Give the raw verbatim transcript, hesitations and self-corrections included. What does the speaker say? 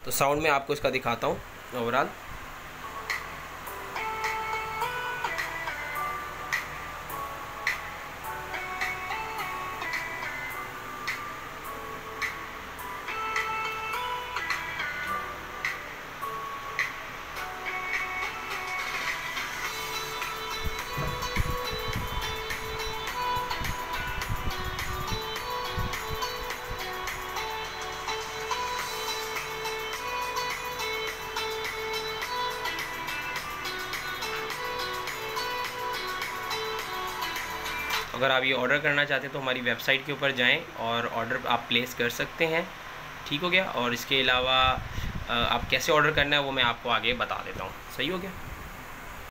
तो साउंड में आपको इसका दिखाता हूँ ओवरऑल। अगर आप ये ऑर्डर करना चाहते हैं तो हमारी वेबसाइट के ऊपर जाएं और ऑर्डर आप प्लेस कर सकते हैं। ठीक हो गया। और इसके अलावा आप कैसे ऑर्डर करना है वो मैं आपको आगे बता देता हूँ। सही हो गया।